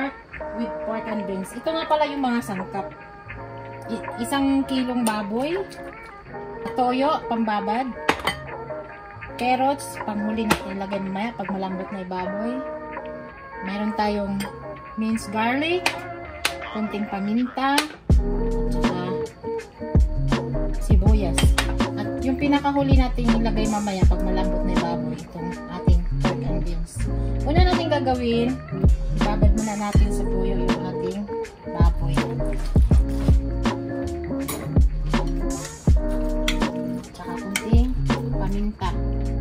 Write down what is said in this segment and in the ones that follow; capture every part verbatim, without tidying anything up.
pork with pork and beans. Ito nga pala yung mga sangkap. I isang kilong baboy, toyo, pambabad, carrots, panghuli natin ilagay mamaya pag malambot na yung baboy. Meron tayong minced garlic, konting paminta, at saka sibuyas. At yung pinakahuli natin ilagay mamaya pag malambot na yung baboy, itong ating pork and beans. Una natin gagawin, ibabad muna natin sa tuyo yung ating baboy. Tsaka konting paminta.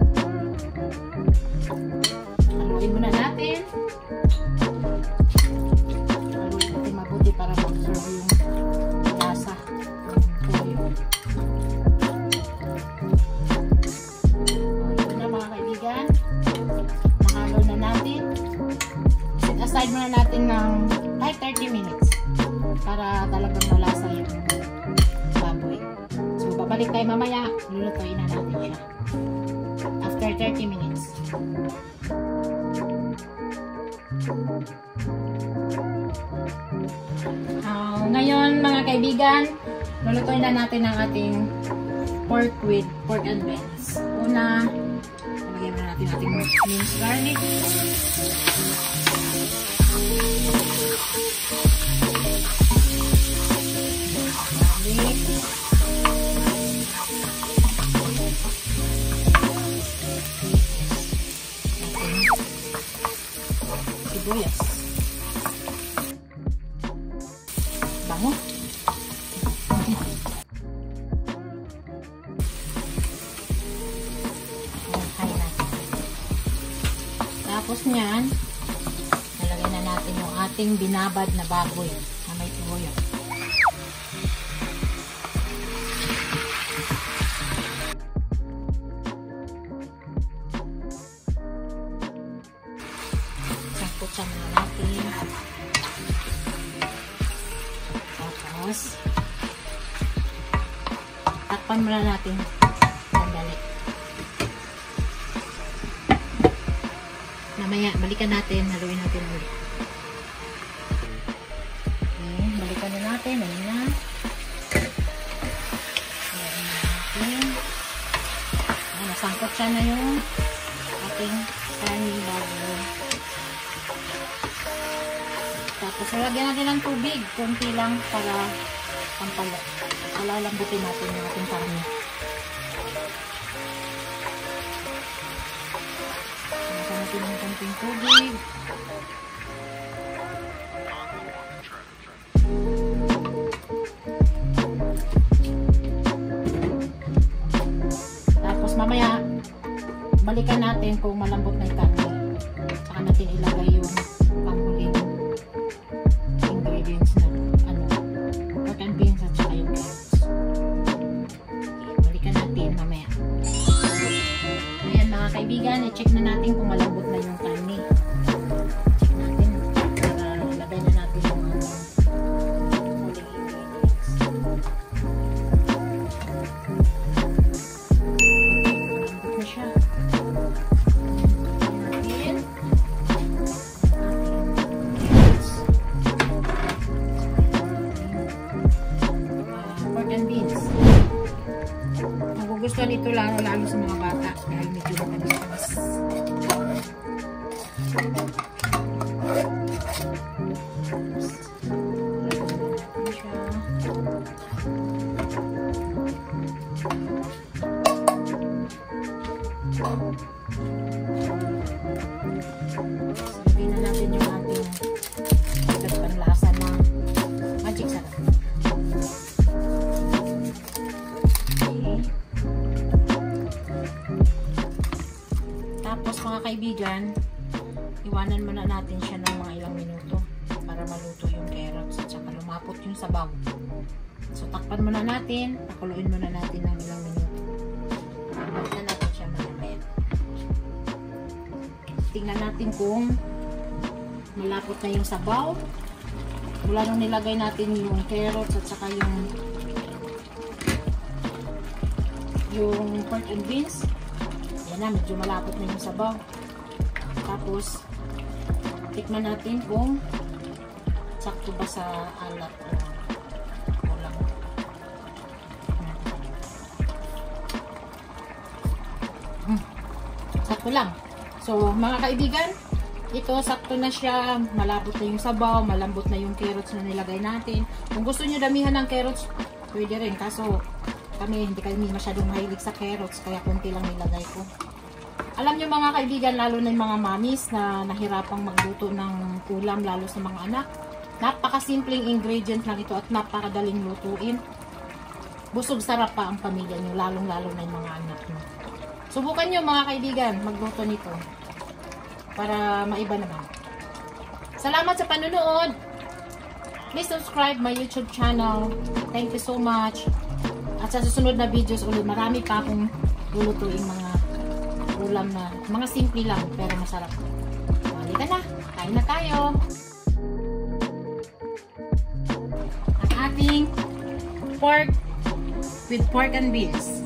Haluin muna natin. Haluin natin mabuti para ma-absorb yung lasa ng tuyo. Ito na mga kaibigan. Nakagaw na natin. Set aside muna natin ng kahit thirty minutes para talagang malasa yung baboy. So, babalik tayo mamaya. Lulutuin na natin siya. After thirty minutes. Uh, ngayon, mga kaibigan, lulutuin na natin ang ating pork with pork and beans. Una, lagyan na natin ating minced garlic. Garlic. Sibuyas. Bango. Okay na. Tapos niyan, nalagay na natin yung ating binabad na baboy na may tuyo. Sangkutsan muna natin. Tapos, takpan muna natin. Sandali. Mamaya, balikan natin. Haluin natin ulit. Okay, balikan na natin. Ano na? Haluin na natin. Nasangkot siya na yung ating kanin baboy. Tapos, lagyan natin ng tubig. Kunti lang para pampala. Palalambutin natin yung ating karne. Lagyan natin ng kunting tubig. Tapos, mamaya, balikan natin kung malambot na yung karne. Saka natin ilagay yung panghuling ingredients na ano, pork and beans at saka yung carrots. Okay, balikan natin mamaya. Ayan mga kaibigan, i-check na natin kung malambot na yung karne. Check natin para ilagay na natin yung mga huling ingredients. Okay, malambot na siya. Gusto nito lalo lalo sa mga bata dahil medyo matamis-tamis. Lagyan na natin yung ating panlasa na magic sarap. Tapos mga kaibigan, iwanan muna natin siya ng mga ilang minuto para maluto yung carrots at saka lumapot yung sabaw. So takpan muna natin, pakuluin muna natin ng ilang minuto. Balikan natin siya mamaya. Tingnan natin kung malapot na yung sabaw. Mula nung nilagay natin yung carrots at saka yung yung pork and beans. Na, medyo malapot na yung sabaw. Tapos tikman natin kung sakto ba sa alat o kulang. Hmm. Sakto lang. So, mga kaibigan, ito sakto na siya. Malabot na yung sabaw, malambot na yung carrots na nilagay natin. Kung gusto nyo damihan ng carrots, pwede rin. Kaso, kami, hindi kami masyadong mahilig sa carrots, kaya konti lang nilagay ko. Alam nyo mga kaibigan, lalo na yung mga mamis na nahirapang magluto ng ulam, lalo sa mga anak. Napakasimpleng ingredient lang ito at napakadaling lutuin. Busog sarap pa ang pamilya nyo, lalong-lalo na yung mga anak nyo. Subukan nyo mga kaibigan, magluto nito. Para maiba naman. Salamat sa panunood. Please subscribe my YouTube channel. Thank you so much. At sa susunod na videos ulit, marami pa akong lulutuin mga ulam na, mga simple lang, pero masarap. Halika na, kain na tayo. Ang ating pork with pork and beans.